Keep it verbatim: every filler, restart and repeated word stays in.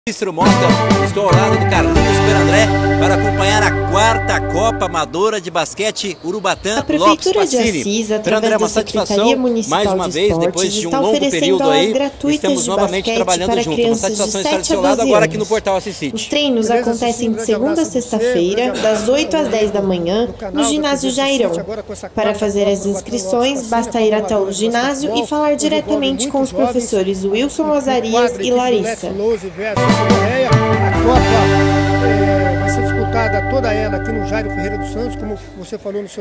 Ministro Mosca, estou ao lado do Carlinhos Perandré para acompanhar a quarta Copa Amadora de Basquete Urubatã. A Prefeitura de Assis, através da Secretaria Municipal mais uma de vez, Esportes, depois de um está longo oferecendo período aulas aí, gratuitas estamos de novamente basquete trabalhando para junto. Uma crianças satisfação de estar do sete seu a lado doze agora aqui no anos. portal Assis City. Os treinos Beleza, acontecem sim, de um segunda a grande sexta-feira, abraço, das oito às dez da manhã, no ginásio Jairão. Para fazer as inscrições, basta ir até o ginásio e falar diretamente com os professores Wilson, Azarias e Larissa. A Copa é, vai ser disputada toda ela aqui no Jairo Ferreira dos Santos, como você falou no seu